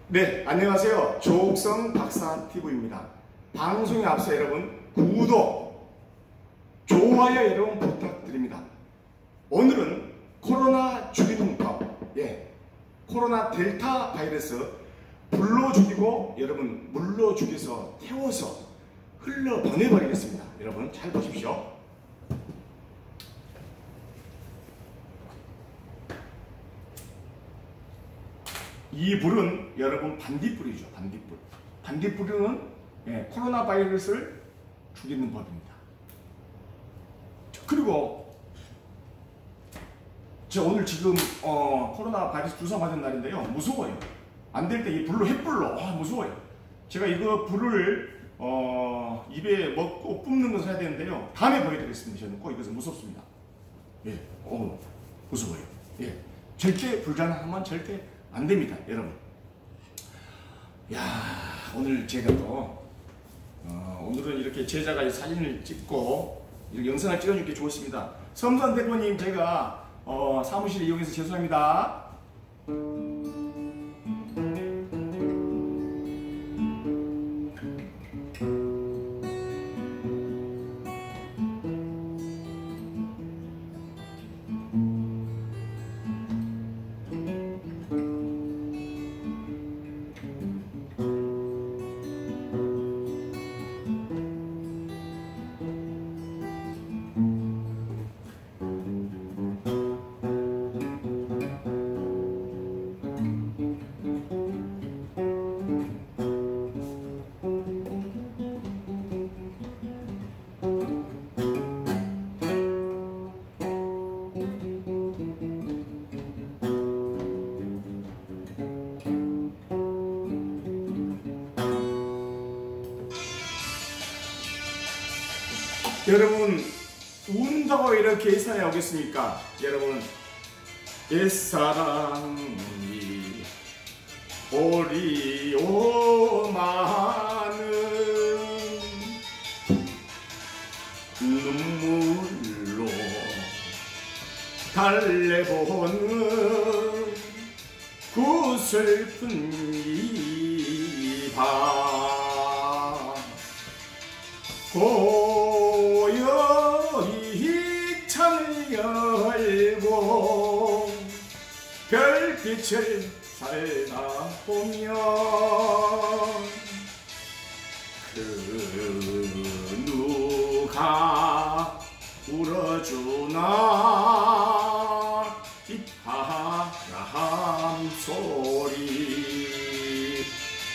네, 안녕하세요. 조옥성 박사TV입니다. 방송에 앞서 여러분 구독, 좋아요 여러분 부탁드립니다. 오늘은 코로나 죽이는 법, 코로나 델타 바이러스 불로 죽이고 여러분 물로 죽여서 태워서 흘러 보내버리겠습니다. 여러분 잘 보십시오. 이 불은 여러분 반딧불이죠. 반딧불. 반딧불은 코로나 바이러스를 죽이는 법입니다. 그리고 저 오늘 지금 코로나 바이러스 주사 맞은 날인데요. 무서워요. 안 될 때 이 불로 햇불로 무서워요. 제가 이거 불을 입에 먹고 뿜는 것을 해야 되는데요. 다음에 보여드리겠습니다. 저는 꼭 이것은 무섭습니다. 무서워요. 절대 불장난하면 절대 안 됩니다, 여러분. 오늘 제가 또 오늘은 이렇게 제자가 사진을 찍고 이렇게 영상을 찍어주기 좋습니다. 섬선 대표님 제가 사무실 이용해서 죄송합니다. 여러분 운다고 이렇게 예산에 오겠습니까? 여러분 옛사랑이 오리오마는 눈물로 달래보는 그 슬픈 이밤 고요히 창을 열고 별빛을 살다보면 그 누가 울어주나 이 바람 소리.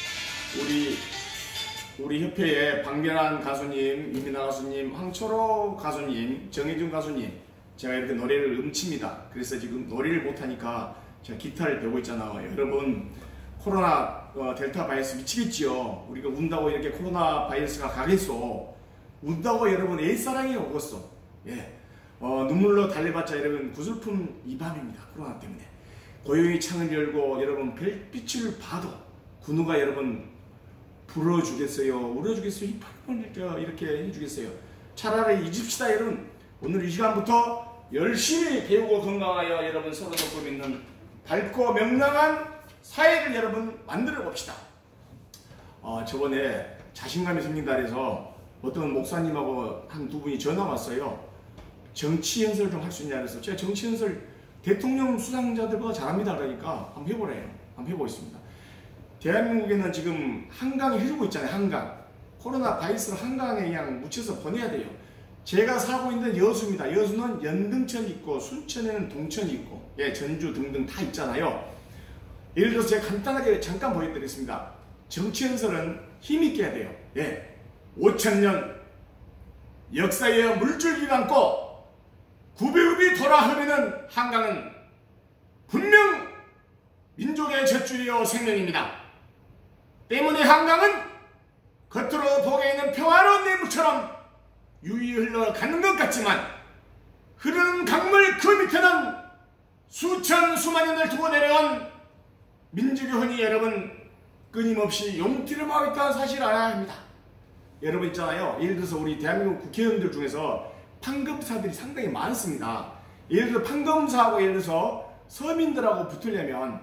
우리 협회에 박멸한 가수님, 이민아 가수님, 황초로 가수님, 정혜준 가수님, 제가 이렇게 노래를 음칩니다. 그래서 지금 노래를 못하니까 제가 기타를 배우고 있잖아요. 여러분 코로나 델타 바이러스 미치겠지요. 우리가 운다고 이렇게 코로나 바이러스가 가겠어. 운다고 여러분 옛사랑이 오겠어. 눈물로 달래봤자 여러분 구슬픈 이 밤입니다. 코로나 때문에 고요히 창을 열고 여러분 별빛을 봐도 그 누가 여러분 불어주겠어요? 울어주겠어요? 이렇게 해주겠어요? 차라리 잊읍시다 여러분. 오늘 이 시간부터 열심히 배우고 건강하여 여러분 서로 돕고 있는 밝고 명랑한 사회를 여러분 만들어 봅시다. 저번에 자신감이 생긴다 해서 어떤 목사님하고 한 두 분이 전화 왔어요. 정치 연설 좀 할 수 있냐 그래서 제가 정치 연설 대통령 수상자들보다 잘합니다 그러니까 한번 해보래요. 한번 해보겠습니다. 대한민국에는 지금 한강이 흐르고 있잖아요. 한강. 코로나 바이러스를 한강에 그냥 묻혀서 보내야 돼요. 제가 살고 있는 여수입니다. 여수는 연등천이 있고 순천에는 동천이 있고 전주 등등 다 있잖아요. 예를 들어서 제가 간단하게 잠깐 보여드리겠습니다. 정치연설은 힘있게 해야 돼요. 5천년 역사의 물줄기 감고 구비구비 돌아 흐르는 한강은 분명 민족의 젖줄이요 생명입니다. 때문에 한강은 겉으로 보기에는 평화로운 내물처럼 유유히 흘러가는 것 같지만 흐르는 강물 그 밑에는 수천 수만 년을 두고 내려온 민족의 혼이 여러분 끊임없이 용티를 하고 있다는 사실을 알아야 합니다. 여러분 있잖아요. 예를 들어서 우리 대한민국 국회의원들 중에서 판검사들이 상당히 많습니다. 예를 들어 판검사하고 예를 들어서 서민들하고 붙으려면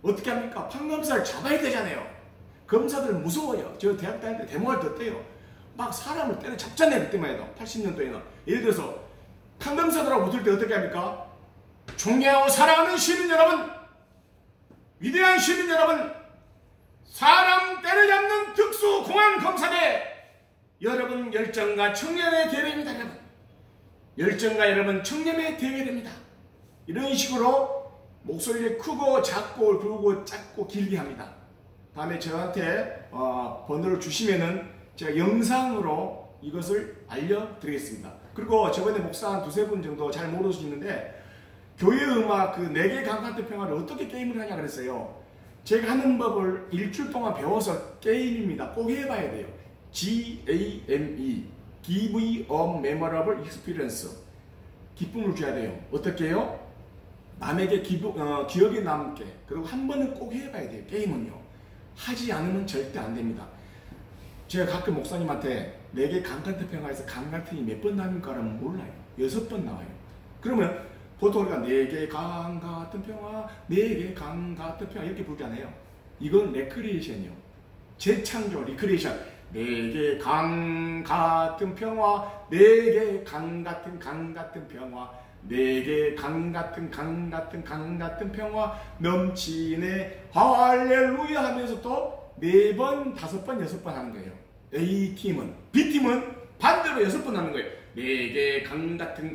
어떻게 합니까? 판검사를 잡아야 되잖아요. 검사들 무서워요. 저 대학 다닐 때 대모할 때 어때요? 막 사람을 때려잡잖아요. 그때만 해도 80년도에는. 예를 들어서 판검사들하고 붙을 때 어떻게 합니까? 존경하고 사랑하는 시민 여러분, 위대한 시민 여러분, 사람 때려잡는 특수공안검사대 여러분 열정과 청렴의 대회입니다. 여러분 열정과 여러분 청렴의 대회입니다. 이런 식으로 목소리를 크고 작고 굵고 작고 길게 합니다. 다음에 저한테 번호를 주시면은 제가 영상으로 이것을 알려드리겠습니다. 그리고 저번에 목사 한 두세 분 정도 잘 모르시는데 교회 음악 그 4개 강간대 평화를 어떻게 게임을 하냐 그랬어요. 제가 하는 법을 일주일 동안 배워서 게임입니다. 꼭 해봐야 돼요. GAME Give a Memorable Experience 기쁨을 줘야 돼요. 어떻게 해요? 남에게 기억에 남게. 그리고 한 번은 꼭 해봐야 돼요. 게임은요. 하지 않으면 절대 안 됩니다. 제가 가끔 목사님한테 4개 강간대 평화에서 강간이 몇 번 나옵니까라면 몰라요. 6번 나와요. 그러면 보통 우리가 4개 강 같은 평화, 4개 강 같은 평화 이렇게 부르잖아요. 이건 레크리에이션이요. 재창조, 리크리에이션. 4개 강 같은 평화, 4개 강 같은 평화, 4개 강 같은 평화 넘치네 할렐루야 하면서 또 4번, 5번, 6번 하는 거예요. A팀은. B팀은 반대로 6번 하는 거예요. 4개 강 같은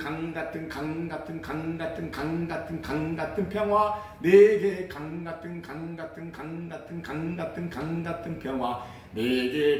평화, 4개 강 같은 평화, 4개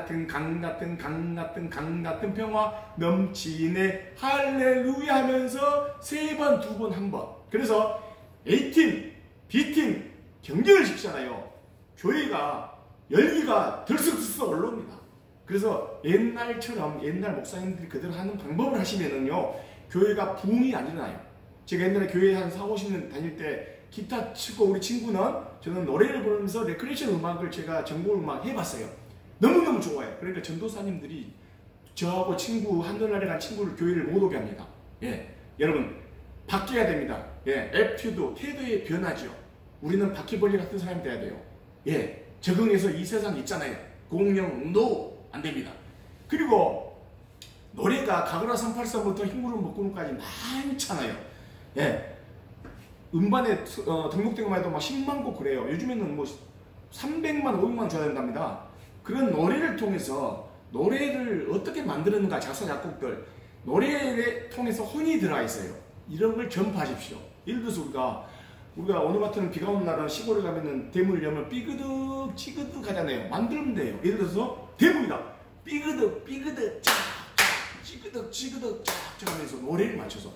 강 같은 평화 넘치네 할렐루야 하면서 3번, 2번, 1번. 그래서 A팀, B팀 경쟁을 시키잖아요. 교회가 열기가 들썩들썩 올라옵니다. 그래서 옛날처럼 옛날 목사님들이 그대로 하는 방법을 하시면은요 교회가 붕이 안 일어나요. 제가 옛날에 교회 한 4, 50년 다닐 때 기타 치고 우리 친구는 저는 노래를 부르면서 레크레이션 음악을 제가 전공 음악 해봤어요. 너무너무 좋아요. 그러니까 전도사님들이 저하고 친구 한글날에 간 친구를 교회를 못 오게 합니다. 예, 여러분 바뀌어야 됩니다. 예, 애튜드, 태도의 변화죠. 우리는 바퀴벌레 같은 사람이 돼야 돼요. 예, 적응해서 이 세상 있잖아요. 공영, 노 안 됩니다. 그리고 노래가 가그라 383부터 힘구름 먹구름까지 많잖아요. 예, 음반에 등록된 것만 해도 막 10만 곡 그래요. 요즘에는 뭐 300만, 500만 줘야 된답니다. 그런 노래를 통해서 노래를 어떻게 만드는가 작사 작곡들 노래를 통해서 혼이 들어가 있어요. 이런 걸 전파하십시오. 예를 들어서 우리가 오늘 같은 비가 오는 날은 시골에 가면은 대문을 열면 삐그덕 찌그덕 하잖아요. 만들면 돼요. 예를 들어서 대문이다. 삐그덕 짝짝 찌그덕 짝짝 하면서 노래를 맞춰서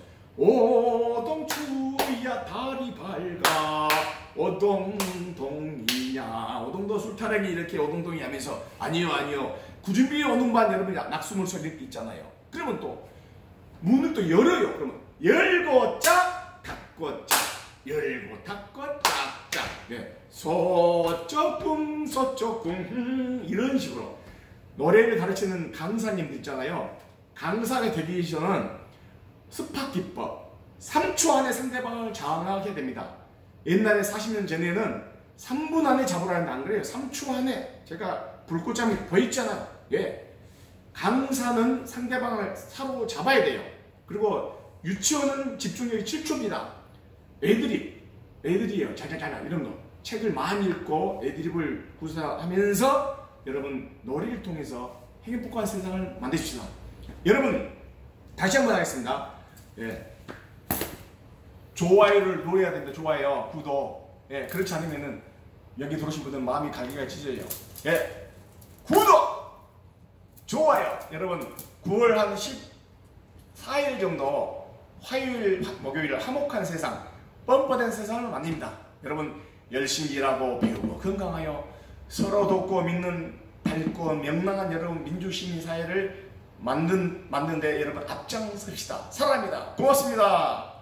오동추야 달이 밝아 오동동이냐 오동도 술타령이 이렇게 오동동이 하면서 아니요 구준비 오는 반 여러분이 낙수물 소리 이렇게 있잖아요. 그러면 또 문을 또 열어요. 그러면 열고 짝 닫고 짝 열고 닫고 짝짝 네. 서쪽궁 이런 식으로 노래를 가르치는 강사님들 있잖아요. 강사가 되기 위해서는 스파기법 3초 안에 상대방을 장악해야 됩니다. 옛날에 40년 전에는 3분 안에 잡으라는데 안 그래요. 3초 안에 제가 불꽃잠이 보였잖아요. 예. 강사는 상대방을 사로잡아야 돼요. 그리고 유치원은 집중력이 7초입니다. 애드립이요. 자자자자 이런 거. 책을 많이 읽고 애드립을 구사하면서 여러분 노래를 통해서 행복한 세상을 만드십시다. 여러분 다시 한번 하겠습니다. 예. 좋아요를 눌러야 됩니다. 좋아요, 구독. 예. 그렇지 않으면은 여기 들어오신 분들은 마음이 갈기가 찢어져요. 예. 구독, 좋아요. 여러분 9월 한 14일 정도 화요일, 목요일 화목한 세상, 뻔뻔한 세상을 만듭니다. 여러분 열심히 일하고 배우고 건강하여 서로 돕고 믿는 밝고 명랑한 여러분 민주시민 사회를 만드는데 여러분 앞장섭시다. 사랑합니다. 고맙습니다.